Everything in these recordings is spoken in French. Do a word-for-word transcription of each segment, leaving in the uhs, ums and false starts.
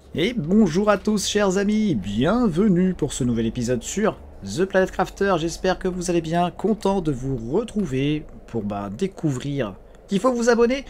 Et bonjour à tous chers amis, bienvenue pour ce nouvel épisode sur The Planet Crafter. J'espère que vous allez bien, content de vous retrouver pour bah, découvrir... Il faut vous abonner.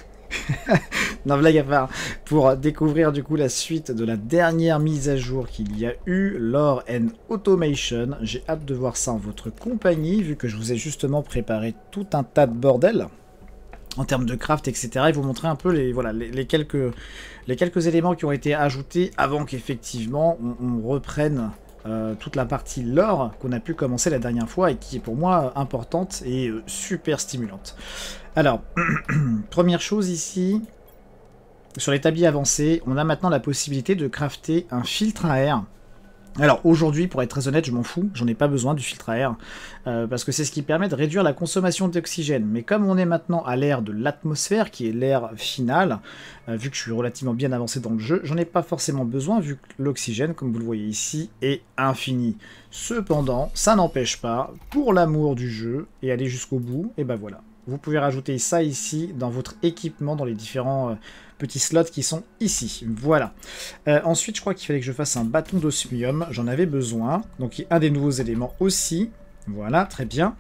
Non, blague à part, pour découvrir du coup la suite de la dernière mise à jour qu'il y a eu, Lore and Automation. J'ai hâte de voir ça en votre compagnie, vu que je vous ai justement préparé tout un tas de bordel en termes de craft, et cetera. Et vous montrer un peu les, voilà, les, les, quelques, les quelques éléments qui ont été ajoutés avant qu'effectivement on, on reprenne euh, toute la partie lore qu'on a pu commencer la dernière fois et qui est pour moi importante et euh, super stimulante. Alors, première chose ici, sur l'établi avancé, on a maintenant la possibilité de crafter un filtre à air. Alors aujourd'hui, pour être très honnête, je m'en fous, j'en ai pas besoin du filtre à air, euh, parce que c'est ce qui permet de réduire la consommation d'oxygène. Mais comme on est maintenant à l'ère de l'atmosphère, qui est l'ère finale, euh, vu que je suis relativement bien avancé dans le jeu, j'en ai pas forcément besoin, vu que l'oxygène, comme vous le voyez ici, est infini. Cependant, ça n'empêche pas, pour l'amour du jeu, et aller jusqu'au bout, et ben voilà. Vous pouvez rajouter ça ici, dans votre équipement, dans les différents... Euh, petits slots qui sont ici. Voilà. Euh, ensuite, je crois qu'il fallait que je fasse un bâton d'osmium. J'en avais besoin. Donc, un des nouveaux éléments aussi. Voilà, très bien.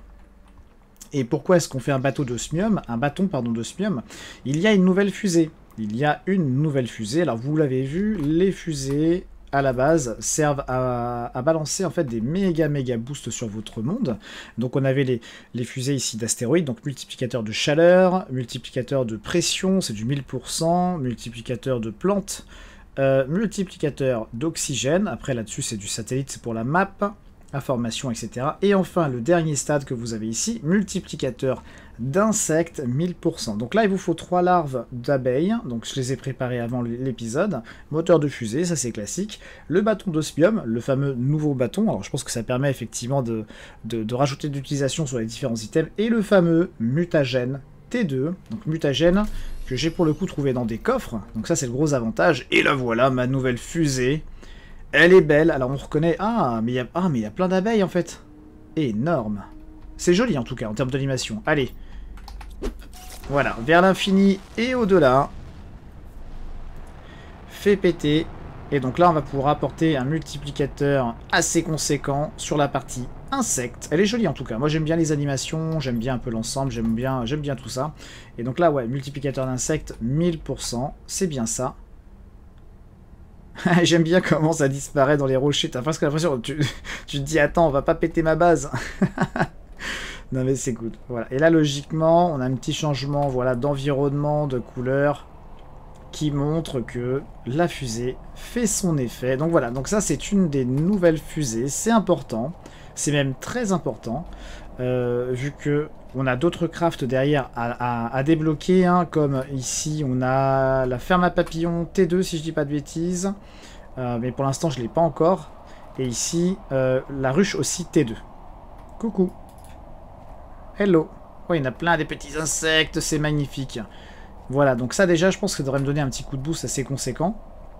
Et pourquoi est-ce qu'on fait un bateau d'osmium Un bâton, pardon, d'osmium. Il y a une nouvelle fusée. Il y a une nouvelle fusée. Alors, vous l'avez vu, les fusées... à la base, servent à, à balancer en fait des méga méga boosts sur votre monde. Donc on avait les, les fusées ici d'astéroïdes, donc multiplicateur de chaleur, multiplicateur de pression, c'est du mille pour cent, multiplicateur de plantes, euh, multiplicateur d'oxygène, après là-dessus c'est du satellite, c'est pour la map, information, et cetera. Et enfin le dernier stade que vous avez ici, multiplicateur d'insectes mille pour cent. Donc là, il vous faut trois larves d'abeilles. Donc je les ai préparées avant l'épisode. Moteur de fusée, ça c'est classique. Le bâton d'osmium, le fameux nouveau bâton. Alors je pense que ça permet effectivement de, de, de rajouter de l'utilisation sur les différents items. Et le fameux mutagène T deux. Donc mutagène que j'ai pour le coup trouvé dans des coffres. Donc ça c'est le gros avantage. Et là voilà, ma nouvelle fusée. Elle est belle. Alors on reconnaît... Ah, mais il y a, ah, mais il y a plein d'abeilles en fait. Énorme. C'est joli en tout cas en termes d'animation. Allez. Voilà, vers l'infini et au-delà. Fait péter. Et donc là, on va pouvoir apporter un multiplicateur assez conséquent sur la partie insectes. Elle est jolie en tout cas. Moi, j'aime bien les animations, j'aime bien un peu l'ensemble, j'aime bien, j'aime bien tout ça. Et donc là, ouais, multiplicateur d'insectes, mille pour cent. C'est bien ça. J'aime bien comment ça disparaît dans les rochers. T'as presque l'impression... Tu, tu te dis, attends, on va pas péter ma base. Non mais c'est cool. Voilà. Et là logiquement on a un petit changement voilà, d'environnement, de couleur qui montre que la fusée fait son effet. Donc voilà, donc ça c'est une des nouvelles fusées, c'est important, c'est même très important, euh, vu que on a d'autres crafts derrière à, à, à débloquer, hein, comme ici on a la ferme à papillons T deux si je dis pas de bêtises, euh, mais pour l'instant je l'ai pas encore, et ici euh, la ruche aussi T deux. Coucou. Hello. Oh, il y en a plein des petits insectes, c'est magnifique. Voilà, donc ça déjà, je pense que ça devrait me donner un petit coup de boost assez conséquent.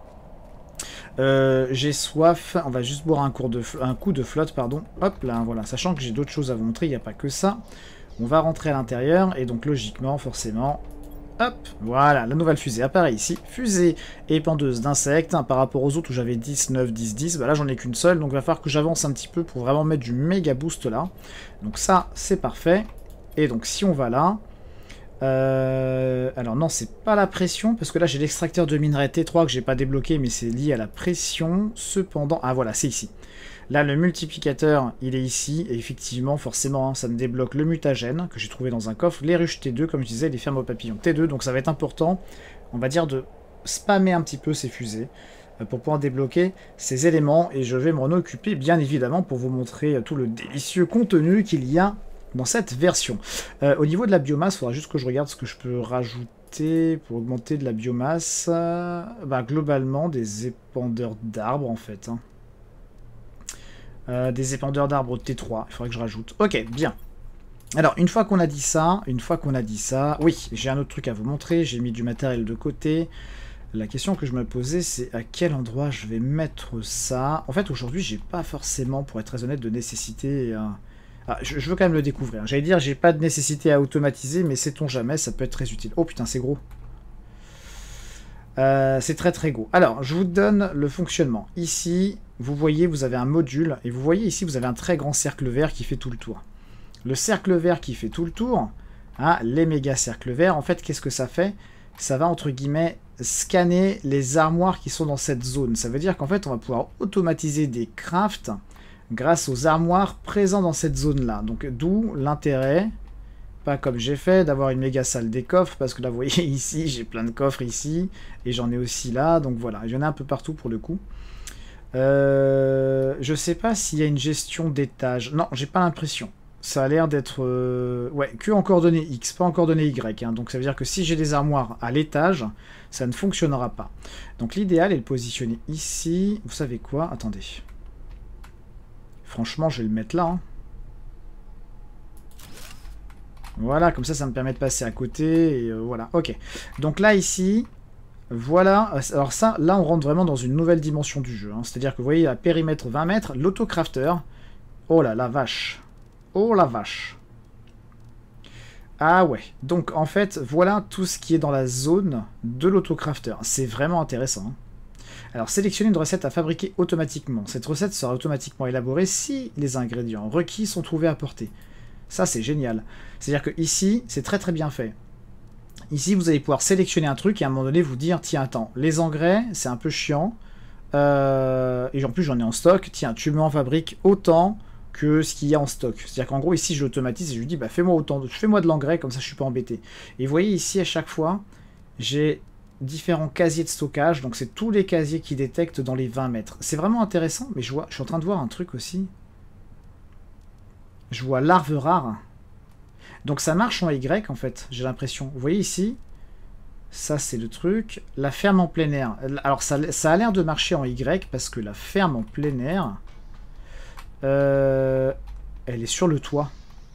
Euh, j'ai soif, on va juste boire un, cours de un coup de flotte, pardon. Hop là, voilà, sachant que j'ai d'autres choses à vous montrer, il n'y a pas que ça. On va rentrer à l'intérieur, et donc logiquement, forcément... Hop, voilà, la nouvelle fusée apparaît ici. Fusée épandeuse d'insectes, hein, par rapport aux autres où j'avais dix, neuf, dix, dix, bah là j'en ai qu'une seule, donc il va falloir que j'avance un petit peu pour vraiment mettre du méga boost là. Donc ça, c'est parfait. Et donc si on va là... Euh, alors non, c'est pas la pression, parce que là j'ai l'extracteur de minerai T trois que j'ai pas débloqué, mais c'est lié à la pression. Cependant, ah voilà, c'est ici. Là, le multiplicateur, il est ici, et effectivement, forcément, hein, ça me débloque le mutagène, que j'ai trouvé dans un coffre, les ruches T deux, comme je disais, les fermes aux papillons T deux, donc ça va être important, on va dire, de spammer un petit peu ces fusées, euh, pour pouvoir débloquer ces éléments, et je vais m'en occuper, bien évidemment, pour vous montrer euh, tout le délicieux contenu qu'il y a dans cette version. Euh, au niveau de la biomasse, il faudra juste que je regarde ce que je peux rajouter pour augmenter de la biomasse. Euh, bah, globalement, des épandeurs d'arbres, en fait, hein. Euh, des épandeurs d'arbres T trois, il faudrait que je rajoute. Ok, bien. Alors, une fois qu'on a dit ça, une fois qu'on a dit ça, oui, j'ai un autre truc à vous montrer, j'ai mis du matériel de côté. La question que je me posais, c'est à quel endroit je vais mettre ça. En fait, aujourd'hui, j'ai pas forcément, pour être très honnête, de nécessité... Euh... Ah, je, je veux quand même le découvrir. J'allais dire, j'ai pas de nécessité à automatiser, mais sait-on jamais, ça peut être très utile. Oh putain, c'est gros. Euh, c'est très très gros. Alors, je vous donne le fonctionnement. Ici, vous voyez, vous avez un module, et vous voyez ici, vous avez un très grand cercle vert qui fait tout le tour. Le cercle vert qui fait tout le tour, hein, les méga cercles verts, en fait, qu'est-ce que ça fait? Ça va, entre guillemets, scanner les armoires qui sont dans cette zone. Ça veut dire qu'en fait, on va pouvoir automatiser des crafts grâce aux armoires présentes dans cette zone-là. Donc, d'où l'intérêt, pas comme j'ai fait, d'avoir une méga salle des coffres, parce que là, vous voyez, ici, j'ai plein de coffres ici, et j'en ai aussi là, donc voilà, il y en a un peu partout pour le coup. Euh, je sais pas s'il y a une gestion d'étage. Non, j'ai pas l'impression. Ça a l'air d'être... Euh, ouais, que en coordonnées X, pas en coordonnées Y. Hein. Donc ça veut dire que si j'ai des armoires à l'étage, ça ne fonctionnera pas. Donc l'idéal est de positionner ici. Vous savez quoi? Attendez. Franchement, je vais le mettre là. Hein. Voilà, comme ça, ça me permet de passer à côté. Et euh, voilà, ok. Donc là, ici... Voilà, alors ça, là on rentre vraiment dans une nouvelle dimension du jeu. Hein. C'est-à-dire que vous voyez, à périmètre vingt mètres, l'autocrafter... Oh là, la vache. Oh la vache. Ah ouais, donc en fait, voilà tout ce qui est dans la zone de l'autocrafter. C'est vraiment intéressant. Hein. Alors, sélectionnez une recette à fabriquer automatiquement. Cette recette sera automatiquement élaborée si les ingrédients requis sont trouvés à portée. Ça, c'est génial. C'est-à-dire que ici, c'est très très bien fait. Ici, vous allez pouvoir sélectionner un truc et à un moment donné vous dire, tiens, attends, les engrais, c'est un peu chiant. Euh, et en plus, j'en ai en stock. Tiens, tu m'en fabriques autant que ce qu'il y a en stock. C'est-à-dire qu'en gros, ici, je l'automatise et je lui dis, bah, fais-moi autant, de... fais-moi de l'engrais, comme ça, je suis pas embêté. Et vous voyez, ici, à chaque fois, j'ai différents casiers de stockage. Donc, c'est tous les casiers qui détectent dans les vingt mètres. C'est vraiment intéressant, mais je vois, je suis en train de voir un truc aussi. Je vois larves rares. Donc ça marche en Y en fait, j'ai l'impression. Vous voyez ici, ça c'est le truc. La ferme en plein air. Alors ça, ça a l'air de marcher en Y parce que la ferme en plein air, euh, elle est sur le toit.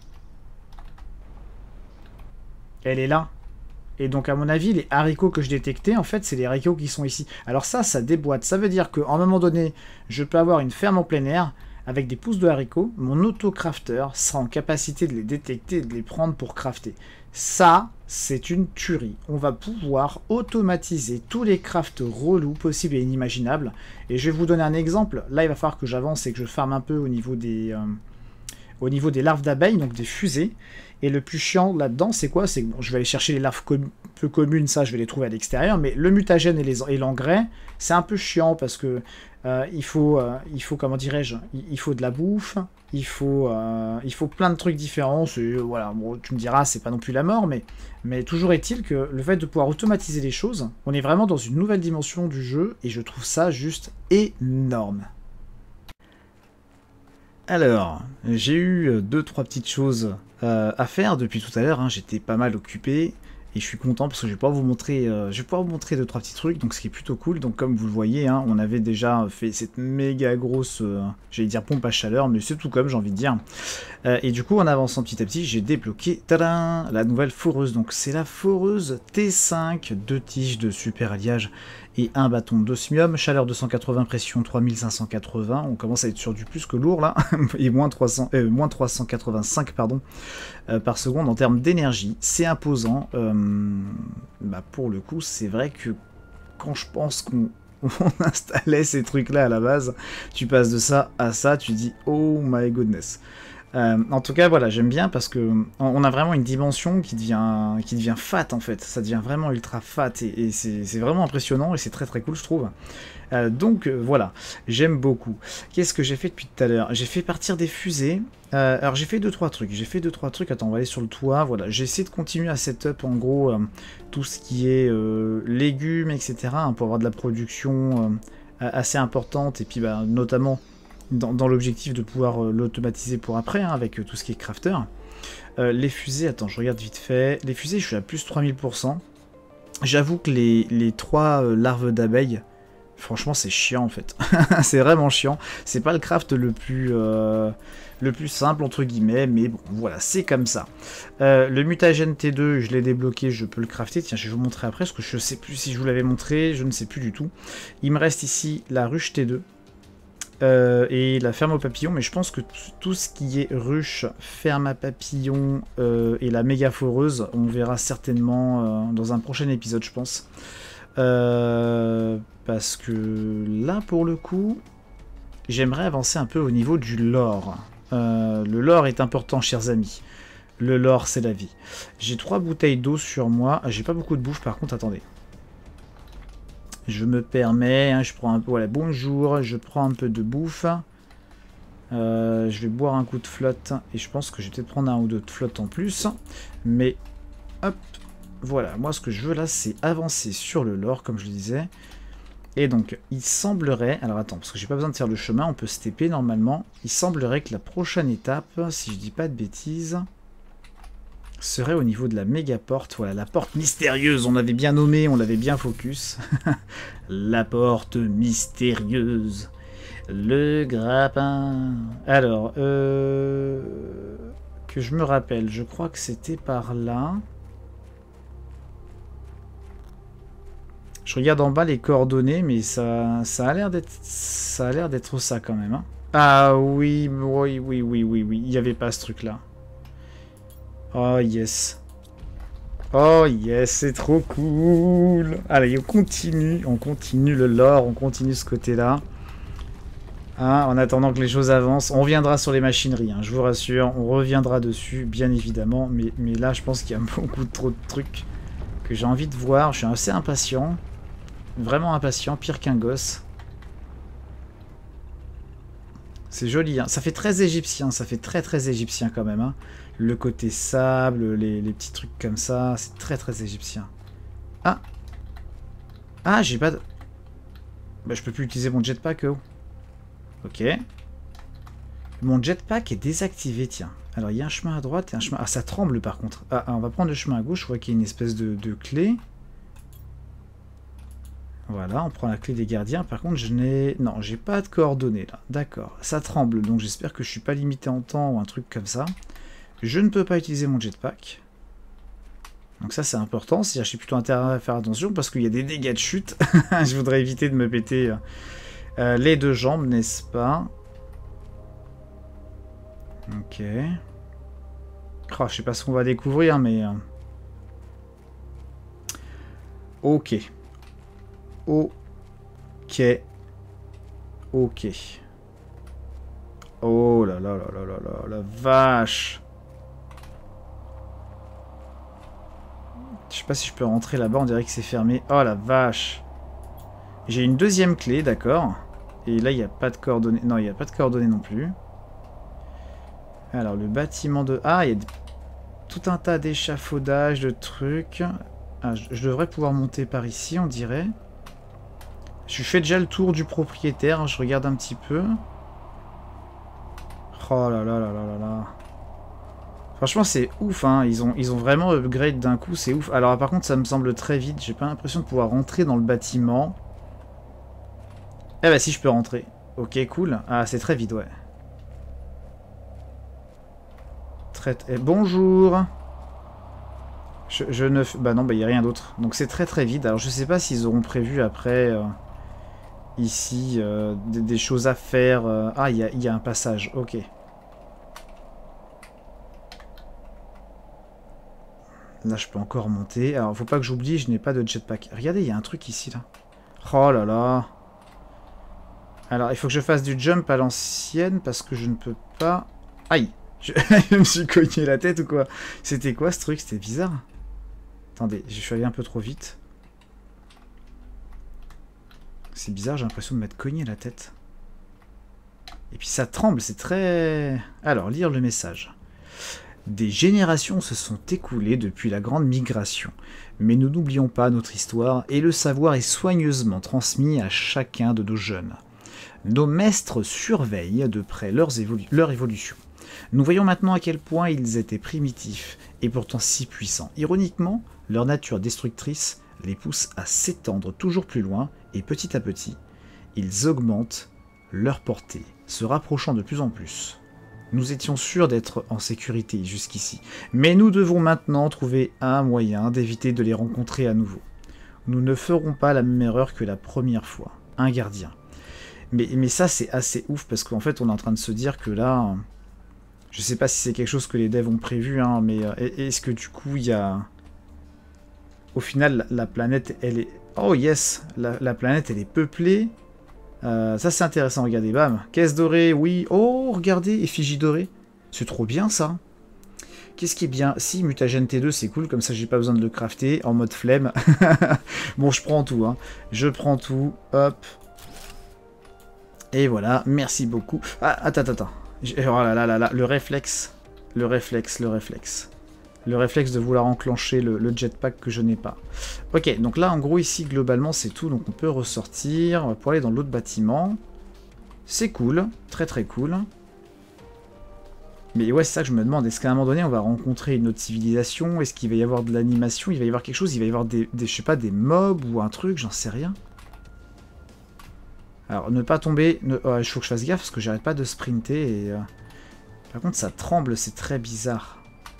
Elle est là. Et donc à mon avis, les haricots que je détectais, en fait, c'est les haricots qui sont ici. Alors ça, ça déboîte. Ça veut dire qu'à un moment donné, je peux avoir une ferme en plein air avec des pousses de haricots, mon auto-crafter sera en capacité de les détecter et de les prendre pour crafter. Ça, c'est une tuerie. On va pouvoir automatiser tous les crafts relous possibles et inimaginables. Et je vais vous donner un exemple. Là, il va falloir que j'avance et que je farme un peu au niveau des, euh, au niveau des larves d'abeilles, donc des fusées. Et le plus chiant là-dedans, c'est quoi? C'est que bon, je vais aller chercher les larves com peu communes, ça, je vais les trouver à l'extérieur. Mais le mutagène et l'engrais, c'est un peu chiant parce que Euh, il faut, euh, il faut, comment dirais-je, il, il faut de la bouffe, il faut, euh, il faut plein de trucs différents. Euh, voilà, bon, tu me diras, c'est pas non plus la mort, mais, mais toujours est-il que le fait de pouvoir automatiser les choses, on est vraiment dans une nouvelle dimension du jeu, et je trouve ça juste énorme. Alors, j'ai eu deux, trois petites choses euh, à faire depuis tout à l'heure, hein, j'étais pas mal occupé. Et je suis content parce que je vais pouvoir vous montrer, euh, je vais pouvoir vous montrer deux trois petits trucs, donc ce qui est plutôt cool. Donc comme vous le voyez, hein, on avait déjà fait cette méga grosse, euh, j'allais dire pompe à chaleur, mais c'est tout comme j'ai envie de dire. Euh, et du coup, en avançant petit à petit, j'ai débloqué tadam, la nouvelle foreuse. Donc c'est la foreuse T cinq, deux tiges de super alliage et un bâton d'osmium, chaleur deux cent quatre-vingts, pression trois mille cinq cent quatre-vingts. On commence à être sur du plus que lourd là, et moins, trois cents, euh, moins trois cent quatre-vingt-cinq pardon, euh, par seconde en termes d'énergie. C'est imposant. Euh, bah pour le coup, c'est vrai que quand je pense qu'on installait ces trucs-là à la base, tu passes de ça à ça, tu dis oh my goodness. Euh, en tout cas, voilà, j'aime bien parce que on a vraiment une dimension qui devient, qui devient fat en fait. Ça devient vraiment ultra fat et, et c'est vraiment impressionnant et c'est très très cool, je trouve. Euh, donc euh, voilà, j'aime beaucoup. Qu'est-ce que j'ai fait depuis tout à l'heure? J'ai fait partir des fusées. Euh, alors j'ai fait deux trois trucs. J'ai fait deux trois trucs. Attends, on va aller sur le toit. Voilà, j'ai essayé de continuer à setup en gros euh, tout ce qui est euh, légumes, et cetera hein, pour avoir de la production euh, assez importante et puis bah, notamment dans, dans l'objectif de pouvoir euh, l'automatiser pour après, hein, avec euh, tout ce qui est crafter. Euh, les fusées, attends, je regarde vite fait. Les fusées, je suis à plus trois mille pour cent. J'avoue que les, les trois euh, larves d'abeilles, franchement, c'est chiant en fait. C'est vraiment chiant. C'est pas le craft le plus, euh, le plus simple, entre guillemets, mais bon, voilà, c'est comme ça. Euh, le mutagène T deux, je l'ai débloqué, je peux le crafter. Tiens, je vais vous montrer après, parce que je sais plus si je vous l'avais montré, je ne sais plus du tout. Il me reste ici la ruche T deux. Euh, et la ferme aux papillons, mais je pense que tout ce qui est ruche, ferme à papillons euh, et la méga foreuse, on verra certainement euh, dans un prochain épisode, je pense. Euh, parce que là, pour le coup, j'aimerais avancer un peu au niveau du lore. Euh, le lore est important, chers amis. Le lore, c'est la vie. J'ai trois bouteilles d'eau sur moi. J'ai pas beaucoup de bouffe, par contre, attendez. Je me permets, hein, je prends un peu... Voilà, bonjour, je prends un peu de bouffe. Euh, je vais boire un coup de flotte. Et je pense que je vais peut-être prendre un ou deux de flotte en plus. Mais, hop, voilà. Moi, ce que je veux là, c'est avancer sur le lore, comme je le disais. Et donc, il semblerait... Alors attends, parce que j'ai pas besoin de faire le chemin, on peut se T P normalement. Il semblerait que la prochaine étape, si je dis pas de bêtises, serait au niveau de la méga porte. Voilà, la porte mystérieuse, on l'avait bien nommée, on l'avait bien focus. La porte mystérieuse. Le grappin. Alors, euh... que je me rappelle, je crois que c'était par là. Je regarde en bas les coordonnées, mais ça, ça a l'air d'être ça a l'air d'être ça quand même. Hein. Ah oui, oui, oui, oui, oui, oui. Il n'y avait pas ce truc-là. Oh yes. Oh yes, c'est trop cool. Allez, on continue, on continue le lore, on continue ce côté-là. Hein, en attendant que les choses avancent, on reviendra sur les machineries, hein, je vous rassure, on reviendra dessus, bien évidemment. Mais, mais là, je pense qu'il y a beaucoup trop de trucs que j'ai envie de voir. Je suis assez impatient. Vraiment impatient, pire qu'un gosse. C'est joli, hein. Ça fait très égyptien, ça fait très très égyptien quand même. Hein. Le côté sable, les, les petits trucs comme ça, c'est très très égyptien. Ah Ah, j'ai pas de... Bah, je peux plus utiliser mon jetpack, oh. Ok. Mon jetpack est désactivé, tiens. Alors, il y a un chemin à droite et un chemin... Ah, ça tremble par contre. Ah, on va prendre le chemin à gauche, je vois qu'il y a une espèce de, de clé. Voilà, on prend la clé des gardiens. Par contre, je n'ai... Non, j'ai pas de coordonnées, là. D'accord. Ça tremble, donc j'espère que je suis pas limité en temps ou un truc comme ça. Je ne peux pas utiliser mon jetpack. Donc ça, c'est important. C'est-à-dire j'ai plutôt intérêt à faire attention parce qu'il y a des dégâts de chute. Je voudrais éviter de me péter euh, les deux jambes, n'est-ce pas? Ok. Oh, je sais pas ce qu'on va découvrir, mais... Euh... Ok. Ok. Ok. Oh là là là là là là, la vache. Je sais pas si je peux rentrer là-bas, on dirait que c'est fermé. Oh la vache. J'ai une deuxième clé, d'accord. Et là, il n'y a pas de coordonnées. Non, il n'y a pas de coordonnées non plus. Alors, le bâtiment de... Ah, il y a tout un tas d'échafaudages, de trucs. Ah, je, je devrais pouvoir monter par ici, on dirait. Je fais déjà le tour du propriétaire, hein, je regarde un petit peu. Oh là là là là là là. Franchement, c'est ouf, hein. Ils ont, ils ont vraiment upgrade d'un coup, c'est ouf. Alors, par contre, ça me semble très vite. J'ai pas l'impression de pouvoir rentrer dans le bâtiment. Eh bah, si, je peux rentrer. Ok, cool. Ah, c'est très vite, ouais. Très... Eh, bonjour. Je, je ne... Bah non, bah, il n'y a rien d'autre. Donc, c'est très très vite. Alors, je sais pas s'ils auront prévu après... Euh, ici, euh, des, des choses à faire. Euh... Ah, il y a, y a un passage. Ok. Là, je peux encore monter. Alors, faut pas que j'oublie, je n'ai pas de jetpack. Regardez, il y a un truc ici, là. Oh là là. Alors, il faut que je fasse du jump à l'ancienne, parce que je ne peux pas... Aïe. Je, je me suis cogné la tête ou quoi? C'était quoi, ce truc? C'était bizarre. Attendez, je suis allé un peu trop vite. C'est bizarre, j'ai l'impression de m'être cogné la tête. Et puis ça tremble, c'est très... Alors, lire le message. Des générations se sont écoulées depuis la grande migration, mais nous n'oublions pas notre histoire et le savoir est soigneusement transmis à chacun de nos jeunes. Nos maîtres surveillent de près leurs évolu- leur évolution. Nous voyons maintenant à quel point ils étaient primitifs et pourtant si puissants. Ironiquement, leur nature destructrice les pousse à s'étendre toujours plus loin et petit à petit, ils augmentent leur portée, se rapprochant de plus en plus. Nous étions sûrs d'être en sécurité jusqu'ici, mais nous devons maintenant trouver un moyen d'éviter de les rencontrer à nouveau. Nous ne ferons pas la même erreur que la première fois, un gardien. Mais, mais ça c'est assez ouf parce qu'en fait on est en train de se dire que là, je sais pas si c'est quelque chose que les devs ont prévu, hein, mais est-ce que du coup il y a... Au final la planète elle est... Oh yes, la, la planète elle est peuplée. Euh, ça c'est intéressant, regardez, bam. Caisse dorée, oui. Oh, regardez, effigie dorée. C'est trop bien ça. Qu'est-ce qui est bien? Si, mutagène T deux, c'est cool, comme ça j'ai pas besoin de le crafter en mode flemme. Bon, je prends tout, hein. Je prends tout, hop. Et voilà, merci beaucoup. Ah, attends, attends, attends. Oh là là là là, le réflexe. Le réflexe, le réflexe. Le réflexe de vouloir enclencher le, le jetpack que je n'ai pas. Ok, donc là, en gros, ici, globalement, c'est tout. Donc on peut ressortir pour aller dans l'autre bâtiment. C'est cool, très très cool. Mais ouais, c'est ça que je me demande. Est-ce qu'à un moment donné, on va rencontrer une autre civilisation? Est-ce qu'il va y avoir de l'animation? Il va y avoir quelque chose? Il va y avoir des, des, je sais pas, des mobs ou un truc? J'en sais rien. Alors, ne pas tomber... Ne... Oh, il faut que je fasse gaffe parce que j'arrête pas de sprinter. Et, euh... Par contre, ça tremble, c'est très bizarre.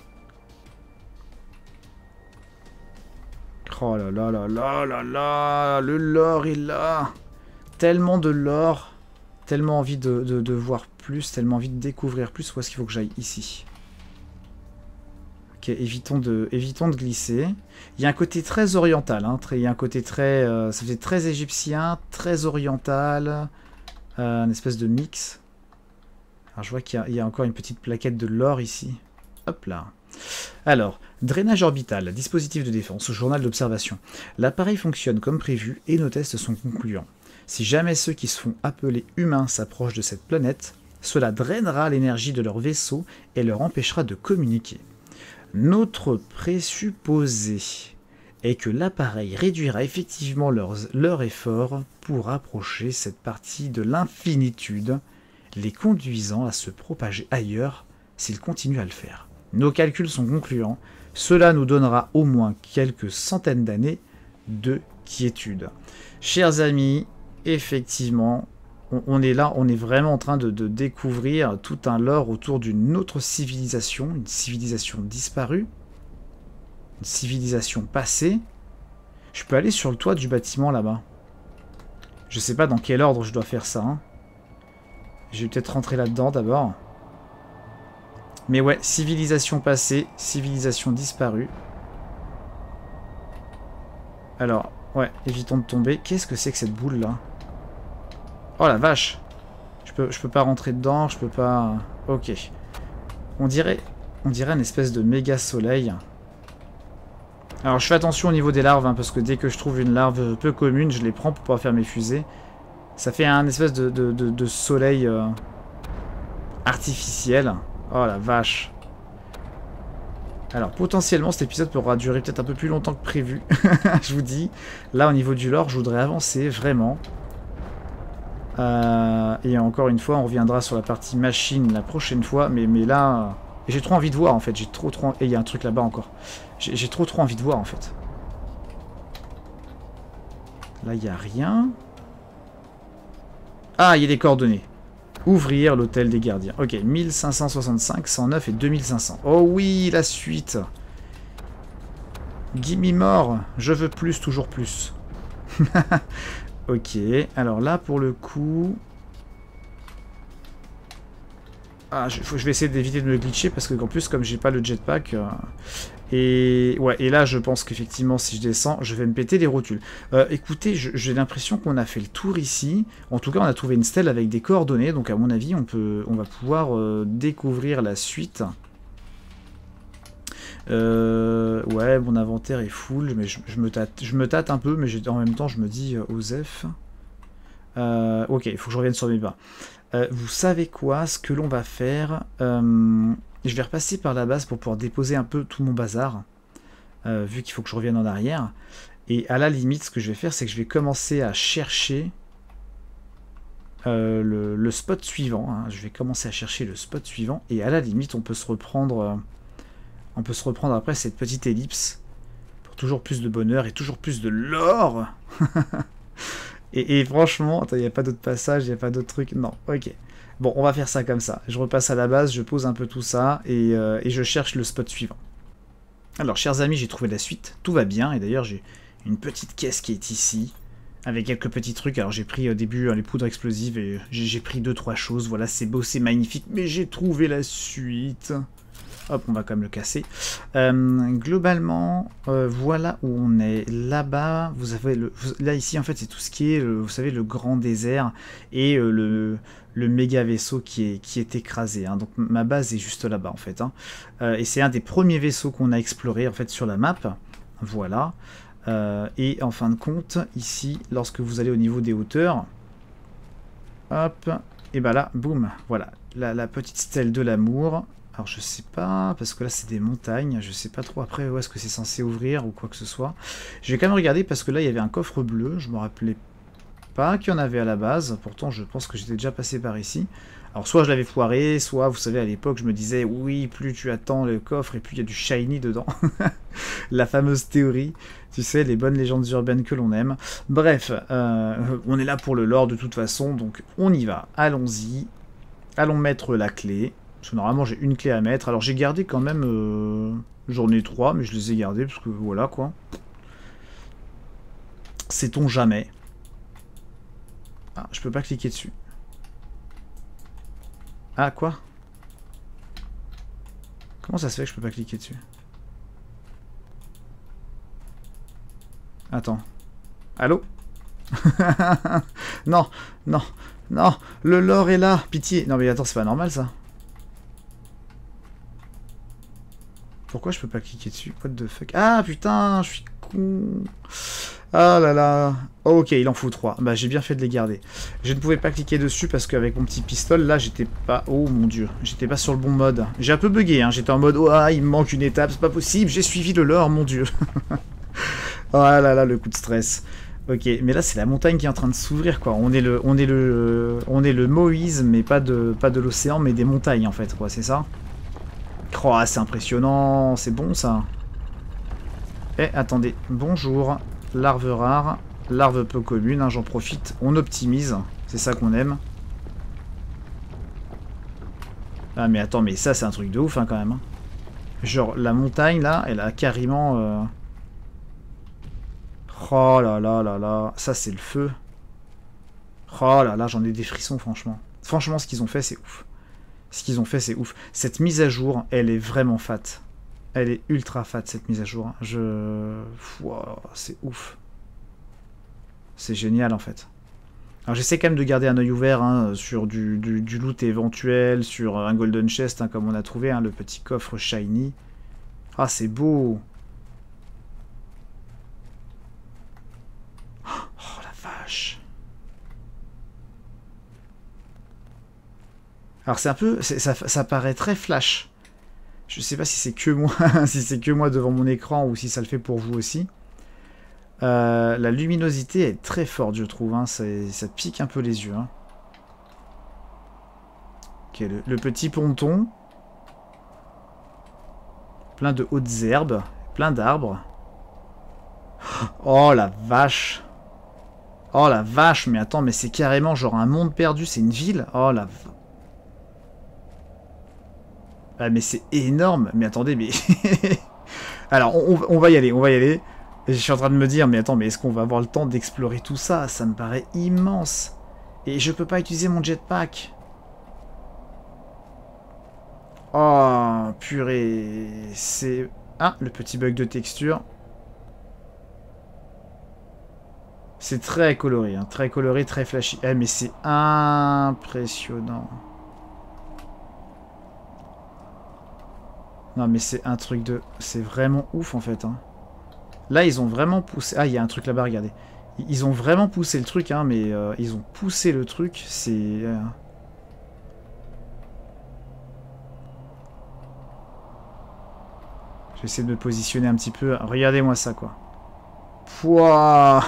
Oh là là là là là là, le lore est là. Tellement de lore. Tellement envie de, de, de voir plus, tellement envie de découvrir plus. Où est-ce qu'il faut que j'aille? Ici. Ok, évitons de, évitons de glisser. Il y a un côté très oriental. Hein, très, il y a un côté très... Euh, ça fait très égyptien, très oriental. Euh, une espèce de mix. Alors je vois qu'il y, y a encore une petite plaquette de l'or ici. Hop là. Alors, drainage orbital, dispositif de défense, journal d'observation. L'appareil fonctionne comme prévu et nos tests sont concluants. Si jamais ceux qui se font appeler humains s'approchent de cette planète, cela drainera l'énergie de leur vaisseau et leur empêchera de communiquer. Notre présupposé est que l'appareil réduira effectivement leurs, leur effort pour approcher cette partie de l'infinitude, les conduisant à se propager ailleurs s'ils continuent à le faire. Nos calculs sont concluants, cela nous donnera au moins quelques centaines d'années de quiétude. Chers amis, effectivement, on, on est là, on est vraiment en train de, de découvrir tout un lore autour d'une autre civilisation, une civilisation disparue, une civilisation passée. Je peux aller sur le toit du bâtiment là-bas. Je sais pas dans quel ordre je dois faire ça. Hein. Je vais peut-être rentrer là-dedans d'abord. Mais ouais, civilisation passée, civilisation disparue. Alors, ouais, évitons de tomber. Qu'est-ce que c'est que cette boule là? Oh la vache! Je peux, je peux pas rentrer dedans, je peux pas... Ok. On dirait, on dirait une espèce de méga soleil. Alors je fais attention au niveau des larves, hein, parce que dès que je trouve une larve peu commune, je les prends pour pouvoir faire mes fusées. Ça fait un espèce de, de, de, de soleil euh, artificiel. Oh la vache. Alors potentiellement cet épisode pourra durer peut-être un peu plus longtemps que prévu. Je vous dis. Là au niveau du lore je voudrais avancer vraiment. Euh, et encore une fois on reviendra sur la partie machine la prochaine fois. Mais, mais là j'ai trop envie de voir en fait. J'ai trop trop... Et il y a un truc là-bas encore. J'ai trop trop envie de voir en fait. Là il n'y a rien. Ah il y a des coordonnées. Ouvrir l'hôtel des gardiens. Ok, mille cinq cent soixante-cinq, cent neuf et deux mille cinq cents. Oh oui, la suite. Gimme more. Je veux plus, toujours plus. Ok, alors là, pour le coup... Ah, je, faut, je vais essayer d'éviter de me glitcher, parce que en plus, comme j'ai pas le jetpack... Euh, et ouais, et là, je pense qu'effectivement, si je descends, je vais me péter les rotules. Euh, écoutez, j'ai l'impression qu'on a fait le tour ici. En tout cas, on a trouvé une stèle avec des coordonnées, donc à mon avis, on, peut, on va pouvoir euh, découvrir la suite. Euh, ouais, mon inventaire est full, mais je, je, me, tâte, je me tâte un peu, mais en même temps, je me dis, euh, Osef... Euh, ok, il faut que je revienne sur mes pas. Euh, vous savez quoi? Ce que l'on va faire... Euh, je vais repasser par la base pour pouvoir déposer un peu tout mon bazar, euh, vu qu'il faut que je revienne en arrière. Et à la limite, ce que je vais faire, c'est que je vais commencer à chercher euh, le, le spot suivant. Hein. Je vais commencer à chercher le spot suivant. Et à la limite, on peut se reprendre, euh, on peut se reprendre après cette petite ellipse pour toujours plus de bonheur et toujours plus de l'or. et, et franchement, il n'y a pas d'autre passage, il n'y a pas d'autre truc. Non, ok. Bon, on va faire ça comme ça. Je repasse à la base, je pose un peu tout ça, et, euh, et je cherche le spot suivant. Alors, chers amis, j'ai trouvé la suite. Tout va bien, et d'ailleurs, j'ai une petite caisse qui est ici, avec quelques petits trucs. Alors, j'ai pris au début les poudres explosives, et j'ai pris deux trois choses. Voilà, c'est beau, c'est magnifique, mais j'ai trouvé la suite. Hop, on va quand même le casser. Euh, globalement, euh, voilà où on est. Là-bas, vous avez le, là ici en fait c'est tout ce qui est, le, vous savez, le grand désert et euh, le, le méga vaisseau qui est, qui est écrasé. Hein. Donc ma base est juste là-bas en fait. Hein. Euh, et c'est un des premiers vaisseaux qu'on a exploré en fait sur la map. Voilà. Euh, et en fin de compte, ici, lorsque vous allez au niveau des hauteurs, hop, et ben là, boum, voilà, la, la petite stèle de l'amour. Alors je sais pas, parce que là c'est des montagnes, je sais pas trop après où est-ce que c'est censé ouvrir ou quoi que ce soit. Je vais quand même regarder parce que là il y avait un coffre bleu, je me rappelais pas qu'il y en avait à la base, pourtant je pense que j'étais déjà passé par ici. Alors soit je l'avais foiré, soit vous savez à l'époque je me disais oui plus tu attends le coffre et puis il y a du shiny dedans. La fameuse théorie, tu sais, les bonnes légendes urbaines que l'on aime. Bref, euh, on est là pour le lore de toute façon, donc on y va, allons-y. Allons mettre la clé. Parce que normalement j'ai une clé à mettre. Alors j'ai gardé quand même... Euh, j'en ai trois, mais je les ai gardés parce que voilà quoi. Sait-on jamais. Ah, je peux pas cliquer dessus. Ah, quoi? Comment ça se fait que je peux pas cliquer dessus? Attends. Allô? Non, non, non, le lore est là, pitié. Non mais attends, c'est pas normal ça. Pourquoi je peux pas cliquer dessus? What the fuck? Ah putain, je suis con. Ah là là. Oh, ok, il en faut trois. Bah j'ai bien fait de les garder. Je ne pouvais pas cliquer dessus parce qu'avec mon petit pistolet, là, j'étais pas... Oh mon dieu, j'étais pas sur le bon mode. J'ai un peu bugué, hein. J'étais en mode, oh ah, il me manque une étape, c'est pas possible, j'ai suivi le lore, mon dieu. Oh là là, le coup de stress. Ok, mais là c'est la montagne qui est en train de s'ouvrir quoi. On est le, on est le, on est le Moïse, mais pas de, pas de l'océan, mais des montagnes en fait quoi. C'est ça. Oh, c'est impressionnant, c'est bon ça. Eh, attendez, bonjour, larve rare, larve peu commune, hein, j'en profite, on optimise, c'est ça qu'on aime. Ah mais attends, mais ça c'est un truc de ouf hein, quand même. Hein. Genre la montagne là, elle a carrément... Euh... Oh là là là là, ça c'est le feu. Oh là là, j'en ai des frissons franchement. Franchement, ce qu'ils ont fait c'est ouf. Ce qu'ils ont fait c'est ouf. Cette mise à jour, elle est vraiment fat. Elle est ultra fat cette mise à jour. Je... Wow, c'est ouf. C'est génial en fait. Alors j'essaie quand même de garder un œil ouvert hein, sur du, du, du loot éventuel, sur un golden chest hein, comme on a trouvé, hein, le petit coffre shiny. Ah c'est beau. Oh la vache. Alors c'est un peu... Ça, ça paraît très flash. Je sais pas si c'est que moi, si c'est que moi devant mon écran ou si ça le fait pour vous aussi. Euh, la luminosité est très forte, je trouve. Hein. Ça, ça pique un peu les yeux. Hein. Ok, le, le petit ponton. Plein de hautes herbes. Plein d'arbres. Oh la vache. Oh la vache, mais attends, mais c'est carrément genre un monde perdu. C'est une ville. Oh la... Ah mais c'est énorme. Mais attendez, mais... Alors, on, on va y aller, on va y aller. Et je suis en train de me dire, mais attends, mais est-ce qu'on va avoir le temps d'explorer tout ça? Ça me paraît immense. Et je peux pas utiliser mon jetpack. Oh, purée. C'est... Ah, le petit bug de texture. C'est très coloré, hein, très coloré, très flashy. Eh, mais c'est impressionnant. Non, mais c'est un truc de... C'est vraiment ouf, en fait. Hein. Là, ils ont vraiment poussé... Ah, il y a un truc là-bas, regardez. Ils ont vraiment poussé le truc, hein, mais euh, ils ont poussé le truc, c'est... Euh... Je vais essayer de me positionner un petit peu. Regardez-moi ça, quoi. Pouah.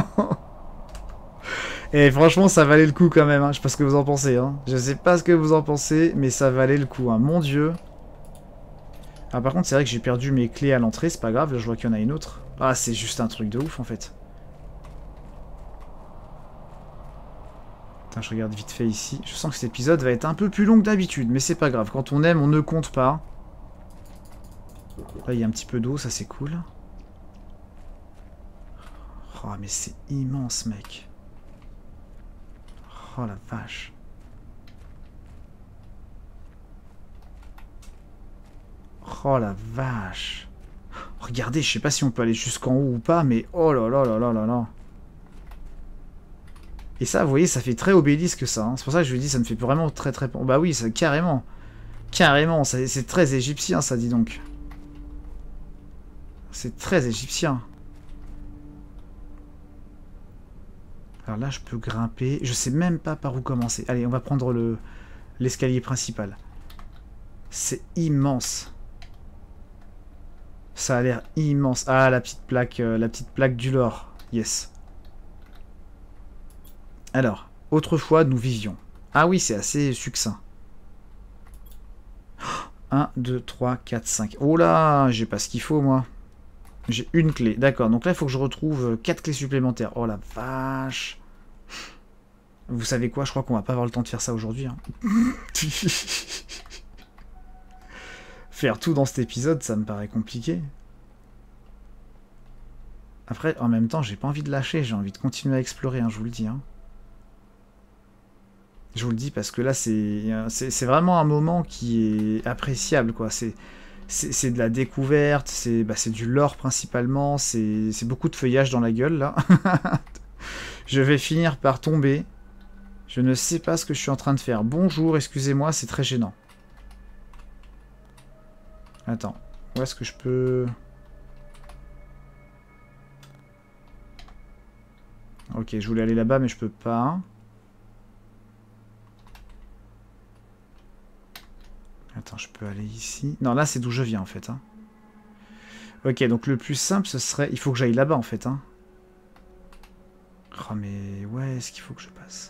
Et franchement, ça valait le coup, quand même. Hein. Je sais pas ce que vous en pensez. Hein. Je sais pas ce que vous en pensez, mais ça valait le coup. Hein. Mon Dieu. Ah, par contre, c'est vrai que j'ai perdu mes clés à l'entrée. C'est pas grave, là, je vois qu'il y en a une autre. Ah, c'est juste un truc de ouf, en fait. Attends, je regarde vite fait ici. Je sens que cet épisode va être un peu plus long que d'habitude, mais c'est pas grave. Quand on aime, on ne compte pas. Là, il y a un petit peu d'eau, ça c'est cool. Oh, mais c'est immense, mec. Oh, la vache. Oh la vache. Regardez, je sais pas si on peut aller jusqu'en haut ou pas, mais oh là là là là là là. Et ça, vous voyez, ça fait très obélisque ça. Hein. C'est pour ça que je vous dis, ça me fait vraiment très très... Bah oui, ça, carrément. Carrément, c'est très égyptien ça, dis donc. C'est très égyptien. Alors là, je peux grimper. Je sais même pas par où commencer. Allez, on va prendre le l'escalier principal. C'est immense. Ça a l'air immense. Ah, la petite plaque, euh, la petite plaque du lore. Yes. Alors, autrefois, nous vivions. Ah oui, c'est assez succinct. un, deux, trois, quatre, cinq. Oh là, j'ai pas ce qu'il faut, moi. J'ai une clé. D'accord, donc là, il faut que je retrouve quatre clés supplémentaires. Oh la vache. Vous savez quoi? Je crois qu'on va pas avoir le temps de faire ça aujourd'hui. Hein. Faire tout dans cet épisode, ça me paraît compliqué. Après, en même temps, j'ai pas envie de lâcher. J'ai envie de continuer à explorer, hein, je vous le dis. Hein. Je vous le dis parce que là, c'est vraiment un moment qui est appréciable, quoi. C'est de la découverte, c'est bah, du lore principalement, c'est beaucoup de feuillage dans la gueule, là. Je vais finir par tomber. Je ne sais pas ce que je suis en train de faire. Bonjour, excusez-moi, c'est très gênant. Attends, où est-ce que je peux... Ok, je voulais aller là-bas, mais je peux pas. Attends, je peux aller ici. Non, là, c'est d'où je viens, en fait. Hein. Ok, donc le plus simple, ce serait... Il faut que j'aille là-bas, en fait. Hein. Oh, mais... Ouais, est-ce qu'il faut que je passe?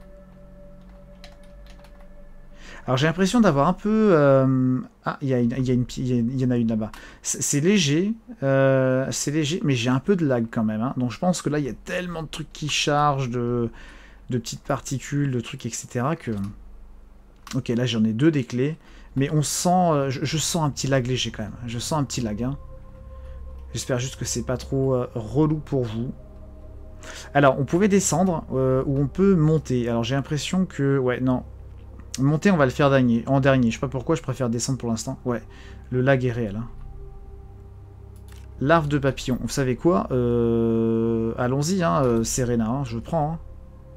Alors, j'ai l'impression d'avoir un peu... Euh... Ah, il y, a une... il y, a une... il y en a une là-bas. C'est léger. Euh... C'est léger, mais j'ai un peu de lag, quand même. Hein. Donc, je pense que là, il y a tellement de trucs qui chargent, de, de petites particules, de trucs, et cetera, que... Ok, là, j'en ai deux des clés. Mais on sent, euh, je, je sens un petit lag léger quand même. Je sens un petit lag. Hein. J'espère juste que c'est pas trop euh, relou pour vous. Alors, on pouvait descendre euh, ou on peut monter. Alors, j'ai l'impression que... Ouais, non. Monter, on va le faire dernier, en dernier. Je sais pas pourquoi, je préfère descendre pour l'instant. Ouais, le lag est réel. Hein. Larve de papillon. Vous savez quoi euh, Allons-y, hein, euh, Serena. Hein, je prends. Hein.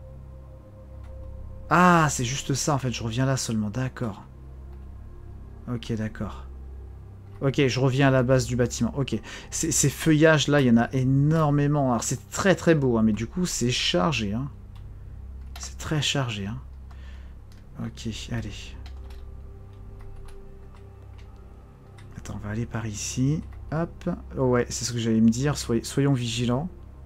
Ah, c'est juste ça, en fait. Je reviens là seulement. D'accord. Ok, d'accord. Ok, je reviens à la base du bâtiment. Ok. Ces, ces feuillages-là, il y en a énormément. Alors, c'est très très beau, hein, mais du coup, c'est chargé. Hein. C'est très chargé. Hein. Ok, allez. Attends, on va aller par ici. Hop. Oh, ouais, c'est ce que j'allais me dire. Soyez, soyons vigilants.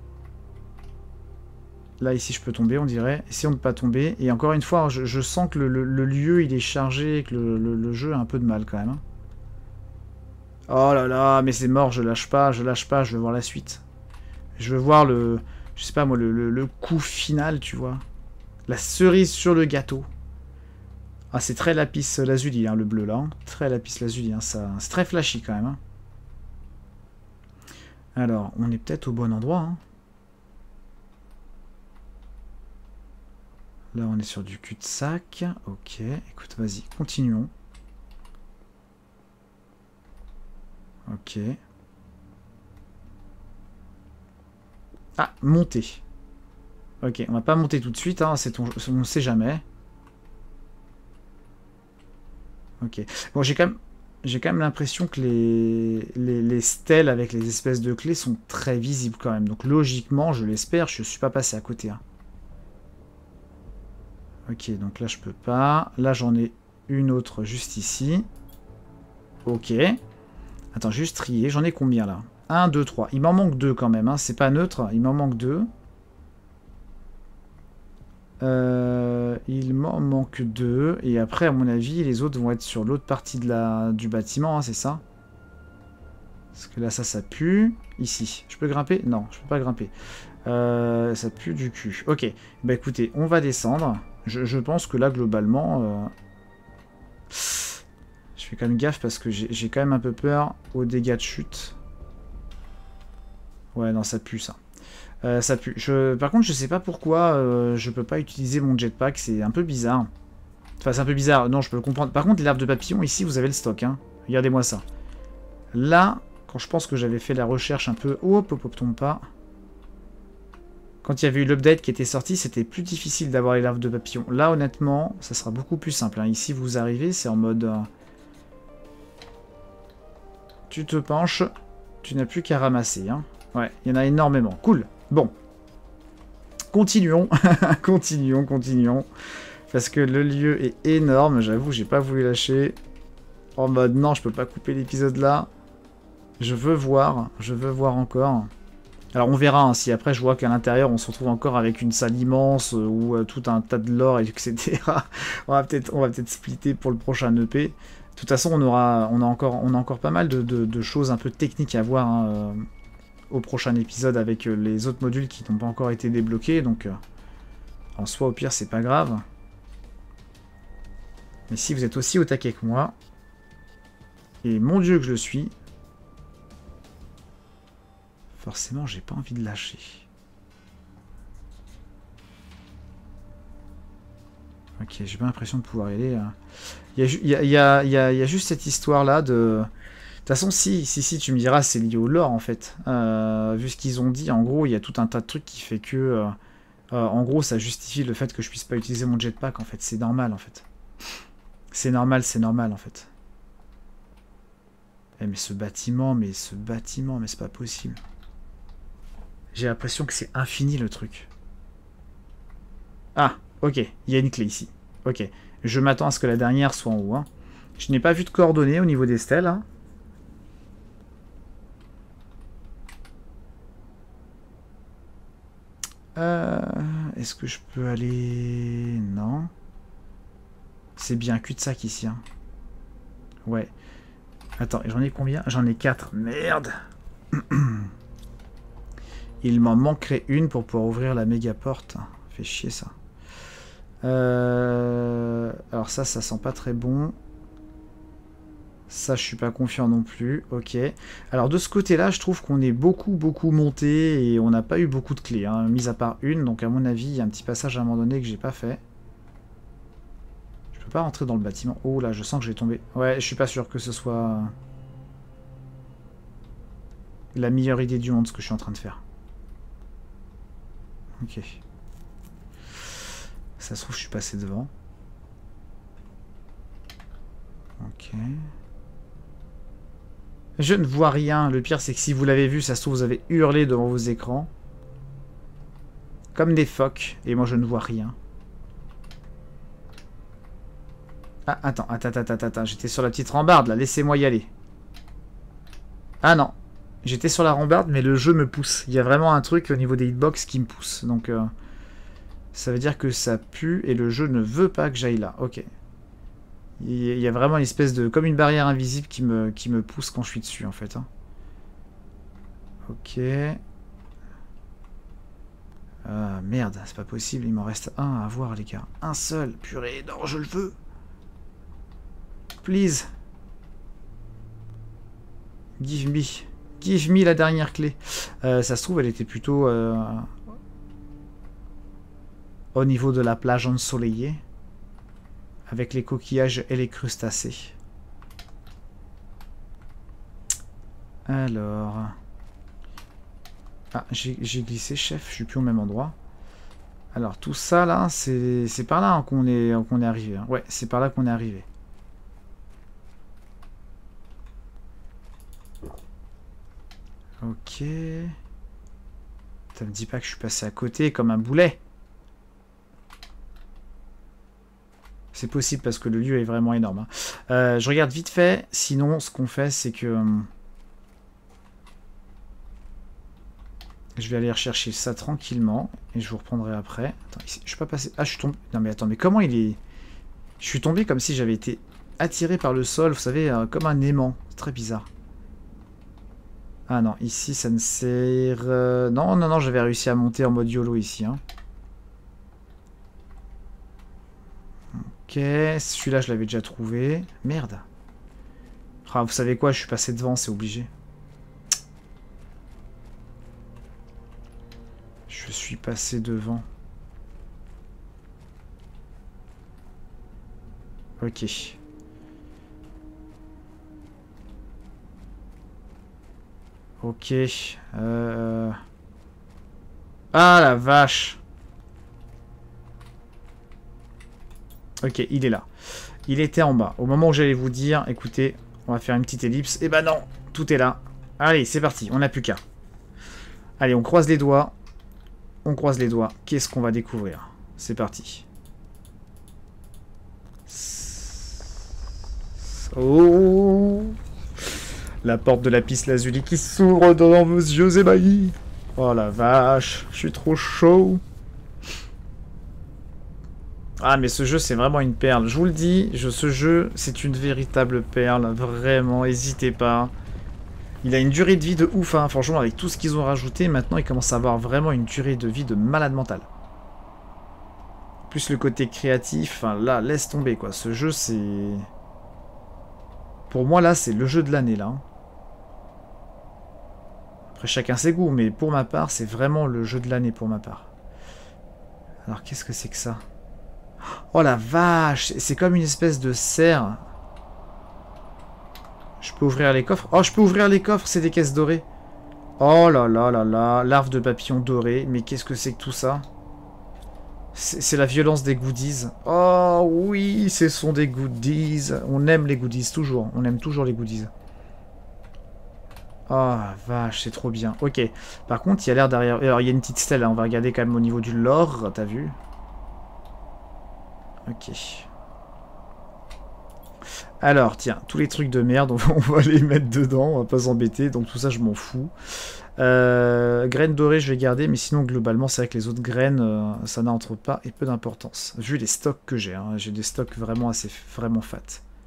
Là, ici, je peux tomber, on dirait. Ici, on ne peut pas tomber. Et encore une fois, je, je sens que le, le, le lieu, il est chargé, que le, le, le jeu a un peu de mal, quand même. Hein. Oh là là, mais c'est mort, je lâche pas, je lâche pas, je veux voir la suite. Je veux voir le... Je sais pas, moi, le, le, le coup final, tu vois. La cerise sur le gâteau. Ah, c'est très lapis lazuli, hein, le bleu, là. Hein. Très lapis lazuli, hein, ça... C'est très flashy, quand même. Hein. Alors, on est peut-être au bon endroit, hein. Là, on est sur du cul-de-sac. Ok, écoute, vas-y, continuons. Ok. Ah, monter. Ok, on va pas monter tout de suite, hein, c'est ton... on ne sait jamais. Ok. Bon, j'ai quand même, j'ai quand même l'impression que les... les... les stèles avec les espèces de clés sont très visibles quand même. Donc logiquement, je l'espère, je ne suis pas passé à côté. Hein. Ok, donc là je peux pas. Là j'en ai une autre juste ici. Ok. Attends, juste trier. J'en ai combien là? un, deux, trois. Il m'en manque deux quand même. Hein. C'est pas neutre. Il m'en manque deux. Euh, il m'en manque deux. Et après, à mon avis, les autres vont être sur l'autre partie de la... du bâtiment. Hein, c'est ça? Parce que là, ça, ça pue. Ici. Je peux grimper? Non, je peux pas grimper. Euh, ça pue du cul. Ok. Bah écoutez, on va descendre. Je, je pense que là, globalement... Euh... Je fais quand même gaffe parce que j'ai quand même un peu peur aux dégâts de chute. Ouais, non, ça pue, ça. Euh, ça pue. Je... Par contre, je sais pas pourquoi euh, je peux pas utiliser mon jetpack. C'est un peu bizarre. Enfin, c'est un peu bizarre. Non, je peux le comprendre. Par contre, les larves de papillon, ici, vous avez le stock. Hein. Regardez-moi ça. Là, quand je pense que j'avais fait la recherche un peu... Hop, hop, hop, tombe pas. Quand il y avait eu l'update qui était sorti, c'était plus difficile d'avoir les larves de papillons. Là, honnêtement, ça sera beaucoup plus simple. Hein. Ici, vous arrivez, c'est en mode... Euh... Tu te penches, tu n'as plus qu'à ramasser. Hein. Ouais, il y en a énormément. Cool. Bon. Continuons. continuons, continuons. Parce que le lieu est énorme. J'avoue, j'ai pas voulu lâcher. En mode, non, je peux pas couper l'épisode là. Je veux voir. Je veux voir encore. Alors on verra, hein, si après je vois qu'à l'intérieur on se retrouve encore avec une salle immense euh, ou euh, tout un tas de lore, et cetera. on va peut-être on va peut-être splitter pour le prochain E P. De toute façon, on aura on a encore on a encore pas mal de, de, de choses un peu techniques à voir hein, euh, au prochain épisode avec euh, les autres modules qui n'ont pas encore été débloqués. Donc euh, en soi, au pire, c'est pas grave. Mais si vous êtes aussi au taquet que moi, et mon Dieu que je le suis. Forcément, j'ai pas envie de lâcher. Ok, j'ai pas l'impression de pouvoir y aller. Il y a, y, a, y, a, y a juste cette histoire-là de... De toute façon, si, si, si, tu me diras, c'est lié au lore, en fait. Euh, vu ce qu'ils ont dit, en gros, il y a tout un tas de trucs qui fait que... Euh, euh, en gros, ça justifie le fait que je puisse pas utiliser mon jetpack, en fait. C'est normal, en fait. C'est normal, c'est normal, en fait. Eh, mais ce bâtiment, mais ce bâtiment, mais c'est pas possible. J'ai l'impression que c'est infini le truc. Ah, ok, il y a une clé ici. Ok, je m'attends à ce que la dernière soit en haut. Hein. Je n'ai pas vu de coordonnées au niveau des stèles. Hein. Euh, Est-ce que je peux aller... Non. C'est bien cul-de-sac ici. Hein. Ouais. Attends, j'en ai combien? J'en ai quatre. Merde. Il m'en manquerait une pour pouvoir ouvrir la méga porte. Fait chier ça. Euh... Alors ça, ça sent pas très bon. Ça, je suis pas confiant non plus. Ok. Alors de ce côté-là, je trouve qu'on est beaucoup, beaucoup monté et on n'a pas eu beaucoup de clés, hein, mis à part une. Donc à mon avis, il y a un petit passage à un moment donné que j'ai pas fait. Je peux pas rentrer dans le bâtiment. Oh là, je sens que je vais tomber. Ouais, je suis pas sûr que ce soit la meilleure idée du monde ce que je suis en train de faire. Ok. Ça se trouve, je suis passé devant. Ok. Je ne vois rien. Le pire, c'est que si vous l'avez vu, ça se trouve, vous avez hurlé devant vos écrans. Comme des phoques. Et moi, je ne vois rien. Ah, attends, attends, attends, attends. J'étais sur la petite rambarde, là. Laissez-moi y aller. Ah non. J'étais sur la rambarde, mais le jeu me pousse. Il y a vraiment un truc au niveau des hitbox qui me pousse. Donc, euh, ça veut dire que ça pue et le jeu ne veut pas que j'aille là. Ok. Il y a vraiment une espèce de... Comme une barrière invisible qui me, qui me pousse quand je suis dessus, en fait. Hein. Ok. Ah, merde, c'est pas possible. Il m'en reste un à voir, les gars. Un seul. Purée, non, je le veux. Please. Give me. Give me la dernière clé. Euh, ça se trouve, elle était plutôt... Euh, au niveau de la plage ensoleillée. Avec les coquillages et les crustacés. Alors... Ah, j'ai glissé, chef. Je suis plus au même endroit. Alors, tout ça, là, c'est par là hein, qu'on est, qu'on est arrivé. Hein. Ouais, c'est par là qu'on est arrivé. Ok. Ça me dit pas que je suis passé à côté comme un boulet. C'est possible parce que le lieu est vraiment énorme. Hein. Euh, je regarde vite fait. Sinon, ce qu'on fait, c'est que... Hum, je vais aller rechercher ça tranquillement. Et je vous reprendrai après. Attends, ici, je suis pas passé... Ah, je suis tombé... Non mais attends, mais comment il est... Je suis tombé comme si j'avais été attiré par le sol. Vous savez, euh, comme un aimant. C'est très bizarre. Ah non, ici, ça ne sert... Euh... Non, non, non, j'avais réussi à monter en mode YOLO ici. Hein. Ok, celui-là, je l'avais déjà trouvé. Merde. Ah, vous savez quoi, je suis passé devant, c'est obligé. Je suis passé devant. Ok. Ok. Euh... Ah la vache. Ok, il est là. Il était en bas. Au moment où j'allais vous dire, écoutez, on va faire une petite ellipse. Et bah non, tout est là. Allez, c'est parti, on n'a plus qu'à. Allez, on croise les doigts. On croise les doigts. Qu'est-ce qu'on va découvrir? C'est parti. Oh! La porte de la piste lazuli qui s'ouvre devant vos yeux ébahis. Oh la vache, je suis trop chaud. Ah mais ce jeu c'est vraiment une perle. Je vous le dis, je, ce jeu c'est une véritable perle. Vraiment, n'hésitez pas. Il a une durée de vie de ouf, hein. Franchement avec tout ce qu'ils ont rajouté, maintenant il commence à avoir vraiment une durée de vie de malade mental. Plus le côté créatif, enfin, là laisse tomber quoi. Ce jeu c'est... Pour moi là c'est le jeu de l'année là. Après chacun ses goûts, mais pour ma part c'est vraiment le jeu de l'année pour ma part. Alors qu'est-ce que c'est que ça? Oh la vache, c'est comme une espèce de serre. Je peux ouvrir les coffres. Oh, je peux ouvrir les coffres, c'est des caisses dorées. Oh là là là là, larve de papillon doré. Mais qu'est-ce que c'est que tout ça? C'est la violence des goodies. Oh oui, ce sont des goodies. On aime les goodies, toujours. On aime toujours les goodies. Oh vache, c'est trop bien. Ok, par contre, il y a l'air derrière... Alors, il y a une petite stèle, hein. On va regarder quand même au niveau du lore, t'as vu? Ok. Alors, tiens, tous les trucs de merde, on va, on va les mettre dedans, on va pas s'embêter, donc tout ça, je m'en fous. Euh, graines dorées, je vais garder, mais sinon, globalement, c'est vrai que les autres graines, euh, ça n'entre pas et peu d'importance. Vu les stocks que j'ai, hein, j'ai des stocks vraiment assez, vraiment fat.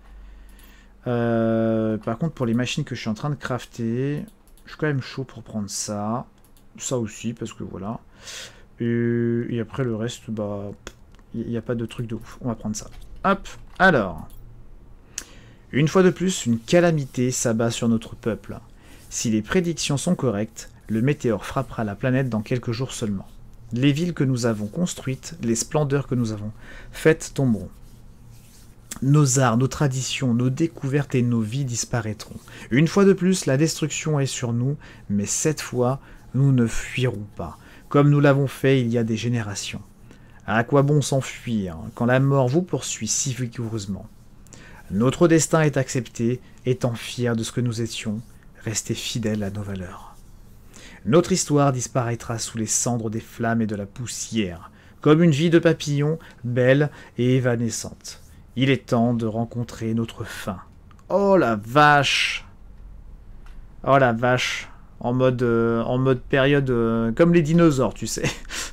Euh, par contre, pour les machines que je suis en train de crafter, je suis quand même chaud pour prendre ça. Ça aussi, parce que voilà. Et, et après, le reste, bah... il n'y a pas de truc de ouf. On va prendre ça. Hop, alors. Une fois de plus, une calamité s'abat sur notre peuple. Si les prédictions sont correctes, le météore frappera la planète dans quelques jours seulement. Les villes que nous avons construites, les splendeurs que nous avons faites tomberont. Nos arts, nos traditions, nos découvertes et nos vies disparaîtront. Une fois de plus, la destruction est sur nous, mais cette fois, nous ne fuirons pas, comme nous l'avons fait il y a des générations. À quoi bon s'enfuir quand la mort vous poursuit si vigoureusement? Notre destin est accepté, étant fiers de ce que nous étions, restés fidèles à nos valeurs. Notre histoire disparaîtra sous les cendres des flammes et de la poussière, comme une vie de papillon, belle et évanescente. Il est temps de rencontrer notre fin. Oh la vache! Oh la vache! En mode, euh, en mode période... Euh, comme les dinosaures, tu sais.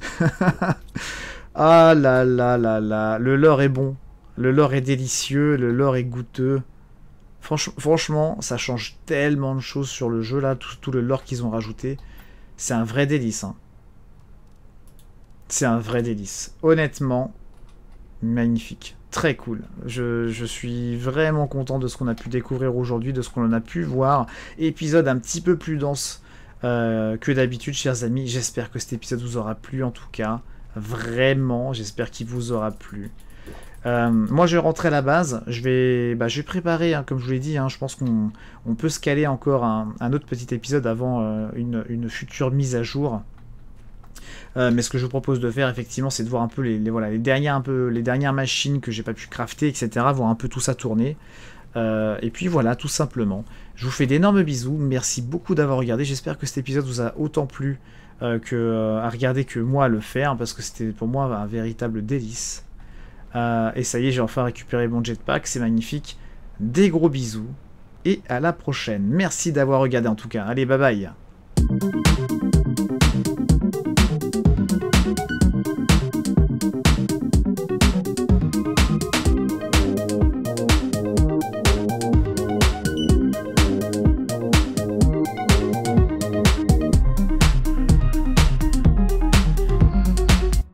Ah là là là là, le lore est bon, le lore est délicieux, le lore est goûteux. Franch franchement, ça change tellement de choses sur le jeu là, tout, tout le lore qu'ils ont rajouté. C'est un vrai délice. Hein. C'est un vrai délice. Honnêtement, magnifique. Très cool. Je, je suis vraiment content de ce qu'on a pu découvrir aujourd'hui, de ce qu'on a pu voir. Épisode un petit peu plus dense euh, que d'habitude, chers amis. J'espère que cet épisode vous aura plu en tout cas. Vraiment, j'espère qu'il vous aura plu. Euh, moi, je vais rentrer à la base. Je vais, bah, je vais préparer, hein, comme je vous l'ai dit. Hein, je pense qu'on on peut se caler encore un, un autre petit épisode avant euh, une, une future mise à jour. Euh, mais ce que je vous propose de faire, effectivement, c'est de voir un peu les, les, voilà, les, dernières, un peu, les dernières machines que j'ai pas pu crafter, et cetera. Voir un peu tout ça tourner. Euh, et puis voilà, tout simplement. Je vous fais d'énormes bisous. Merci beaucoup d'avoir regardé. J'espère que cet épisode vous a autant plu Euh, que, euh, à regarder que moi à le faire, parce que c'était pour moi un véritable délice. Euh, et ça y est, j'ai enfin récupéré mon jetpack, c'est magnifique. Des gros bisous, et à la prochaine. Merci d'avoir regardé en tout cas. Allez, bye bye.